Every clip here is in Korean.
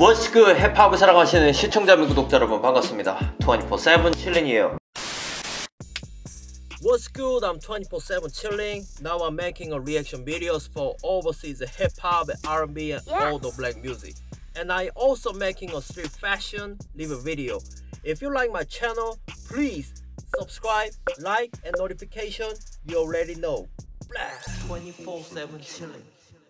What's good? 힙합을 사랑하시는 시청자 및 구독자 여러분 반갑습니다. 24/7 칠링이에요. What's good? I'm 24/7 chilling. Now I'm making a reaction videos for overseas hip hop, R&B, and all the black music. And I also making a street fashion review video. If you like my channel, please subscribe, like, and notification. You already know. 24/7 chilling.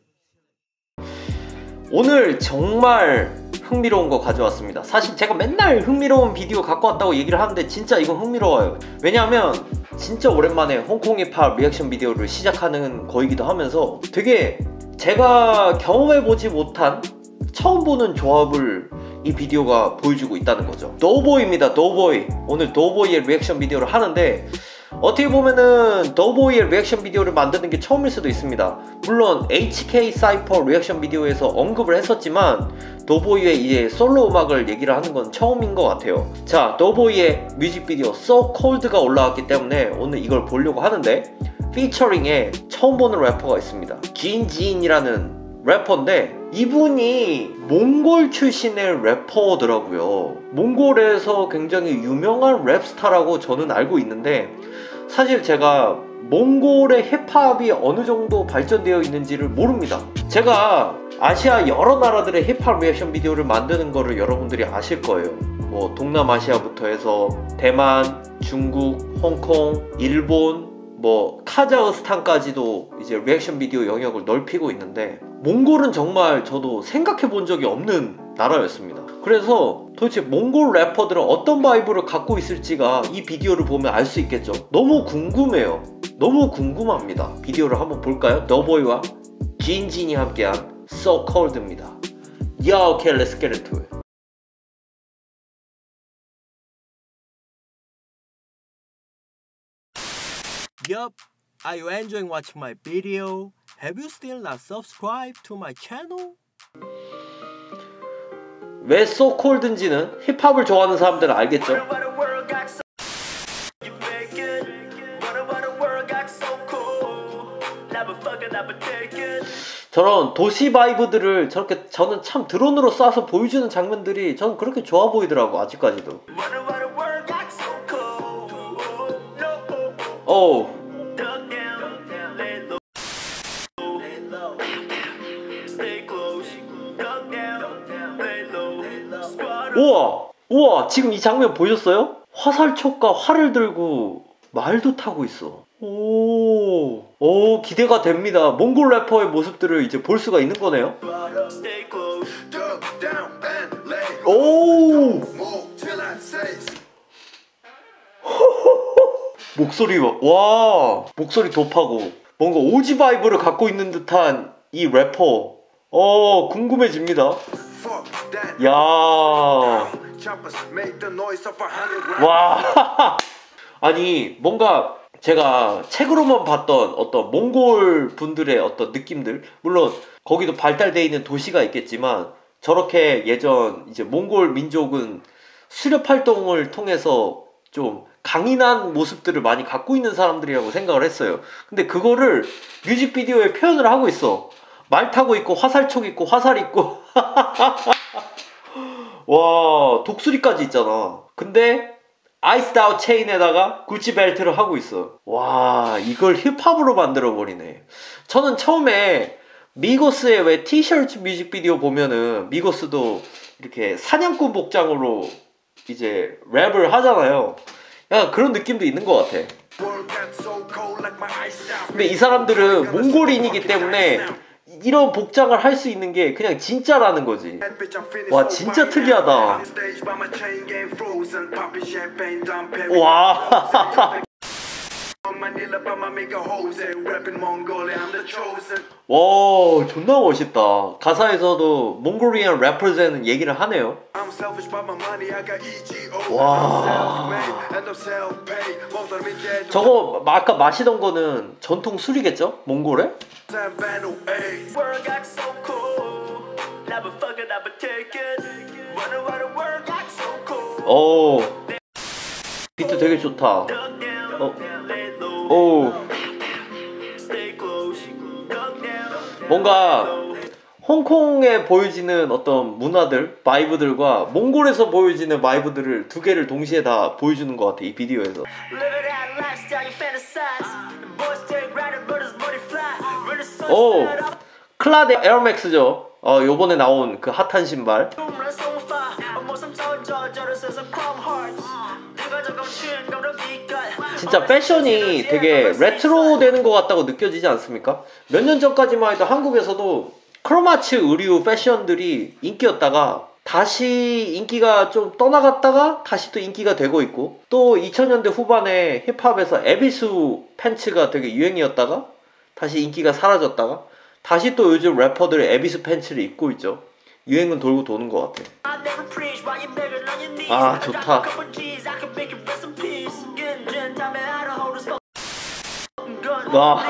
오늘 정말 흥미로운 거 가져왔습니다. 사실 제가 맨날 흥미로운 비디오 갖고 왔다고 얘기를 하는데 진짜 이건 흥미로워요. 왜냐하면 진짜 오랜만에 홍콩 힙합 리액션 비디오를 시작하는 거이기도 하면서 되게 제가 경험해보지 못한 처음 보는 조합을 이 비디오가 보여주고 있다는 거죠. 도보이입니다. 도보이. 오늘 도보이의 리액션 비디오를 하는데 어떻게 보면은 더보이의 리액션 비디오를 만드는 게 처음일 수도 있습니다. 물론 HK 사이퍼 리액션 비디오에서 언급을 했었지만 더보이의 이제 솔로 음악을 얘기를 하는 건 처음인 것 같아요. 자, 더보이의 뮤직비디오 So Cold가 올라왔기 때문에 오늘 이걸 보려고 하는데 피처링에 처음 보는 래퍼가 있습니다. 진진이라는 래퍼인데 이분이 몽골 출신의 래퍼더라고요. 몽골에서 굉장히 유명한 랩스타라고 저는 알고 있는데 사실 제가 몽골의 힙합이 어느 정도 발전되어 있는지를 모릅니다. 제가 아시아 여러 나라들의 힙합 리액션 비디오를 만드는 거를 여러분들이 아실 거예요. 뭐 동남아시아부터 해서 대만, 중국, 홍콩, 일본, 뭐 카자흐스탄까지도 이제 리액션 비디오 영역을 넓히고 있는데 몽골은 정말 저도 생각해 본 적이 없는 나라였습니다. 그래서 도대체 몽골 래퍼들은 어떤 바이브를 갖고 있을지가 이 비디오를 보면 알 수 있겠죠. 너무 궁금해요. 너무 궁금합니다. 비디오를 한번 볼까요? 더보이와 진진이 함께한 So Cold입니다. Yeah, okay, let's get into it. Yup, are you enjoying watching my video? Have you still not subscribed to my channel? 왜 So Cold인지는 힙합을 좋아하는 사람들은 알겠죠? 저런 도시 바이브들을 저렇게 저는 참 드론으로 쏴서 보여주는 장면들이 저는 그렇게 좋아 보이더라고 아직까지도. 오. 우와! 우와! 지금 이 장면 보셨어요? 화살촉과 활을 들고 말도 타고 있어. 오, 기대가 됩니다. 몽골 래퍼의 모습들을 이제 볼 수가 있는 거네요. 오! 목소리, 와! 목소리 돕하고 뭔가 오지 바이브를 갖고 있는 듯한 이 래퍼. 궁금해집니다. 야, 와. 아니 뭔가 제가 책으로만 봤던 어떤 몽골 분들의 어떤 느낌들, 물론 거기도 발달되어 있는 도시가 있겠지만 저렇게 예전 이제 몽골 민족은 수렵 활동을 통해서 좀 강인한 모습들을 많이 갖고 있는 사람들이라고 생각을 했어요. 근데 그거를 뮤직비디오에 표현을 하고 있어. 말 타고 있고 화살촉 있고 화살 있고 와, 독수리까지 있잖아. 근데 아이스 아웃 체인에다가 구찌 벨트를 하고 있어. 와, 이걸 힙합으로 만들어버리네. 저는 처음에 미고스의 왜 티셔츠 뮤직비디오 보면은 미고스도 이렇게 사냥꾼 복장으로 이제 랩을 하잖아요. 약간 그런 느낌도 있는 것 같아. 근데 이 사람들은 몽골인이기 때문에 이런 복장을 할 수 있는 게 그냥 진짜라는 거지. 와, 진짜 특이하다. 와. 와, 존나 멋있다. 가사에서도 몽골리안 래퍼즈는 얘기를 하네요. 와. 저거 아까 마시던 거는 전통 술이겠죠? 몽골에? 오, 비트 되게 좋다. 오, 뭔가 홍콩에 보여지는 어떤 문화들, 바이브들과 몽골에서 보여지는 바이브들을 두 개를 동시에 다 보여주는 것 같아 이 비디오에서. 오, 클라드 에어맥스죠. 요번에 나온 그 핫한 신발. 진짜 패션이 되게 레트로 되는 것 같다고 느껴지지 않습니까? 몇 년 전까지만 해도 한국에서도 크로마츠 의류 패션들이 인기였다가 다시 인기가 좀 떠나갔다가 다시 또 인기가 되고 있고, 또 2000년대 후반에 힙합에서 에비수 팬츠가 되게 유행이었다가 다시 인기가 사라졌다가 다시 또 요즘 래퍼들이 에비수 팬츠를 입고 있죠. 유행은 돌고 도는 것 같아. 아, 좋다. 와.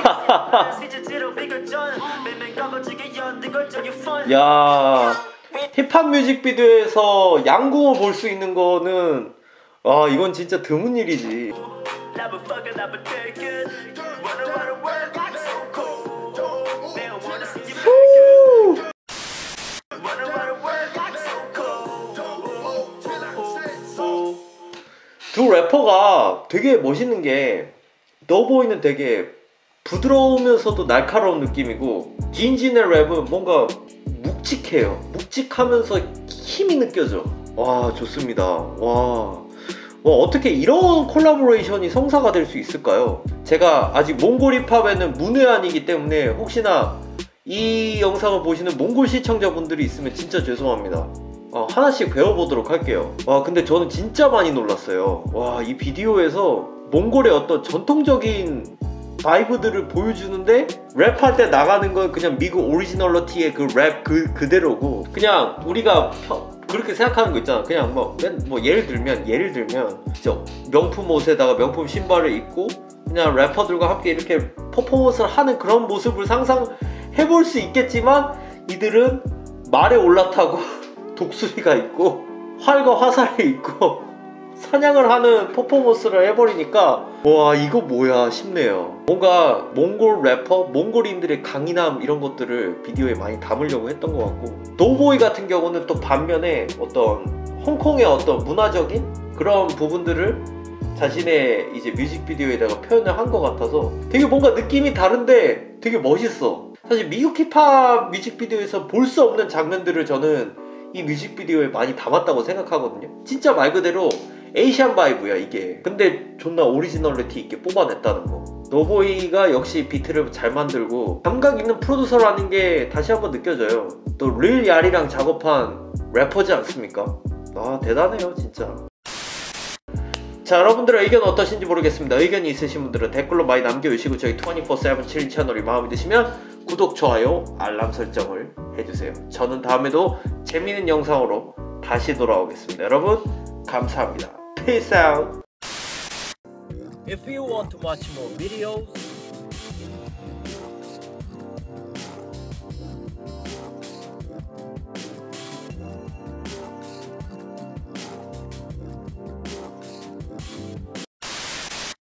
야, 힙합 뮤직비디오에서 양궁을 볼 수 있는 거는, 와, 이건 진짜 드문 일이지. 두 래퍼가 되게 멋있는 게, 너보이는 되게 부드러우면서도 날카로운 느낌이고, 진진의 랩은 뭔가 묵직해요. 묵직하면서 힘이 느껴져. 와, 좋습니다. 와, 어떻게 이런 콜라보레이션이 성사가 될 수 있을까요? 제가 아직 몽골 힙합에는 문외한이기 때문에 혹시나 이 영상을 보시는 몽골 시청자분들이 있으면 진짜 죄송합니다. 하나씩 배워보도록 할게요. 와, 근데 저는 진짜 많이 놀랐어요. 와, 이 비디오에서 몽골의 어떤 전통적인 바이브들을 보여주는데 랩할 때 나가는 건 그냥 미국 오리지널러티의 그 랩 그대로고, 그냥 우리가 그렇게 생각하는 거 있잖아. 그냥 뭐 예를 들면 진짜 명품 옷에다가 명품 신발을 입고 그냥 래퍼들과 함께 이렇게 퍼포먼스를 하는 그런 모습을 상상해볼 수 있겠지만, 이들은 말에 올라타고 독수리가 있고 활과 화살이 있고 사냥을 하는 퍼포먼스를 해버리니까, 와, 이거 뭐야 싶네요. 뭔가 몽골 래퍼, 몽골인들의 강인함 이런 것들을 비디오에 많이 담으려고 했던 것 같고, 노보이 같은 경우는 또 반면에 어떤 홍콩의 어떤 문화적인 그런 부분들을 자신의 이제 뮤직비디오에다가 표현을 한 것 같아서 되게 뭔가 느낌이 다른데 되게 멋있어. 사실 미국 힙합 뮤직비디오에서 볼 수 없는 장면들을 저는 이 뮤직비디오에 많이 담았다고 생각하거든요. 진짜 말 그대로 에이시안 바이브야 이게. 근데 존나 오리지널리티 있게 뽑아냈다는 거. 노보이가 역시 비트를 잘 만들고 감각 있는 프로듀서라는 게 다시 한번 느껴져요. 또 릴 야리랑 작업한 래퍼지 않습니까? 아, 대단해요 진짜. 자, 여러분들의 의견 어떠신지 모르겠습니다. 의견이 있으신 분들은 댓글로 많이 남겨주시고, 저희 24/7 7 채널이 마음에 드시면 구독, 좋아요, 알람 설정을 해주세요. 저는 다음에도 재미있는 영상으로 다시 돌아오겠습니다. 여러분 감사합니다. Peace out. If you want to watch more videos,